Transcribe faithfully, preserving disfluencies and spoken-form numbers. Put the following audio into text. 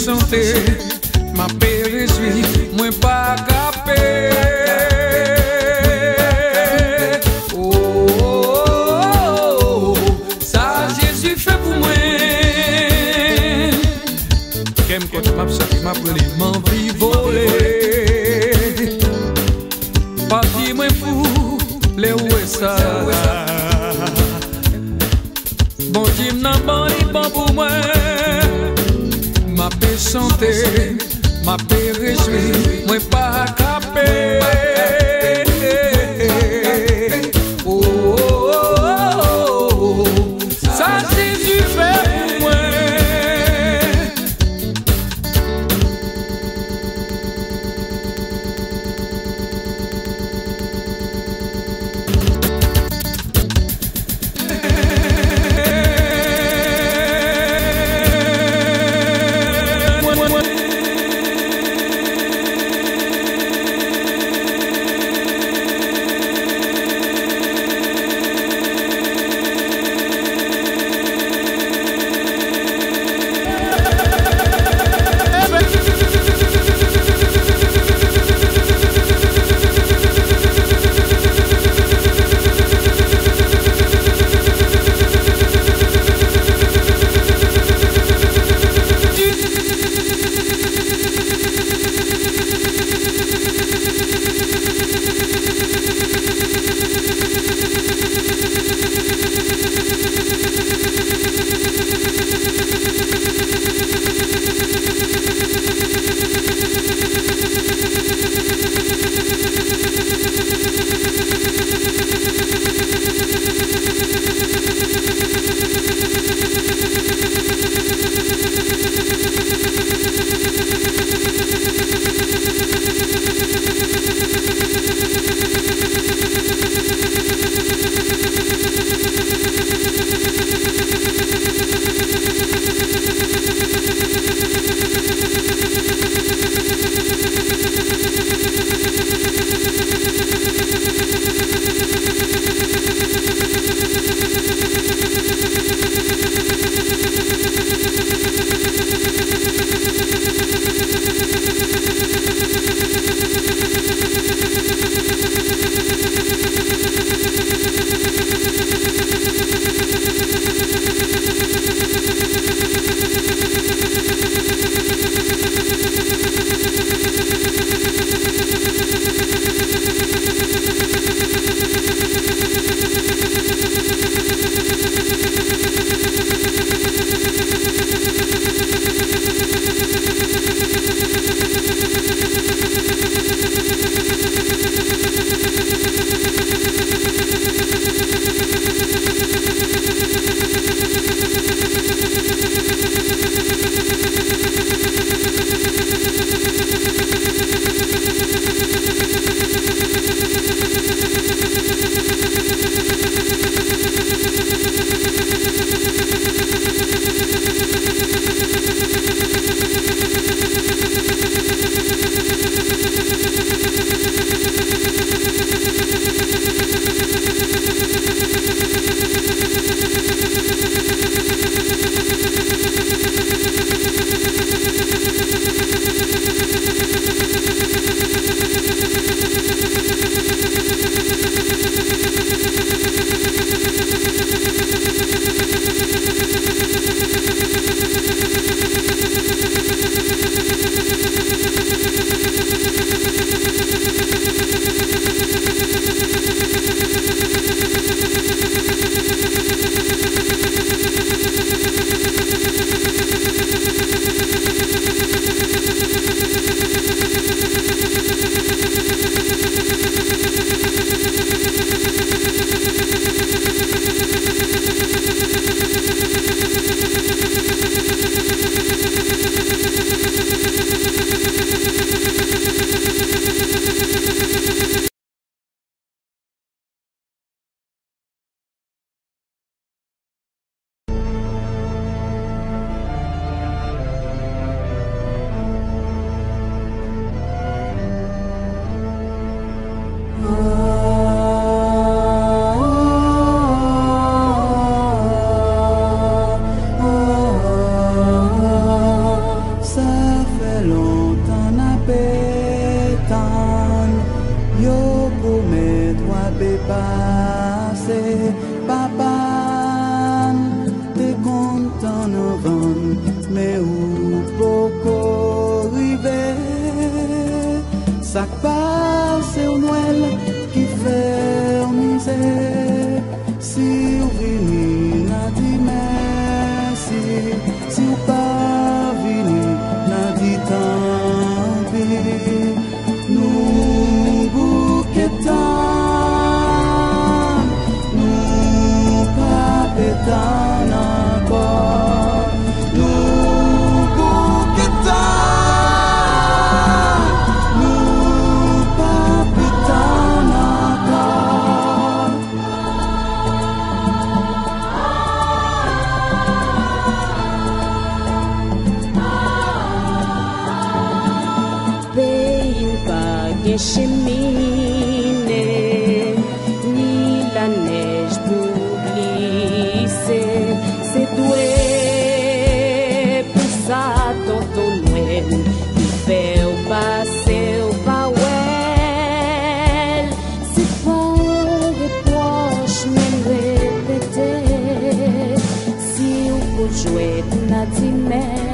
chanter, ma péréjoui, moi pas capé. Oh, oh, oh, ça Jésus fait pour moi. Qu'aime quand m'a sorti m'a brûlé, m'envie voler. Papi moi fou, les où est ça? Bon Dieu n'a pas dit bon pour moi. M'a paix chanter, m'a paix réjouir, moi pas capé. Oh, oh, oh, oh, ça Jésus fait pour moi. passé, papa, t'es content avant, mais où beaucoup arriver, ça passe au Noël qui fait misère, si vous venez, n'a dit merci, si vous pas venez, n'a dit tant pis, nous bouquetons. Pétan encore, nous bouquetons, nous pas pétan encore. Pays pas de cheminée, ni la neige pour c'est doué pour ça dans ton Noël qui fait au passé au bawel c'est pas reproche même répéter si on peut jouer n'a dit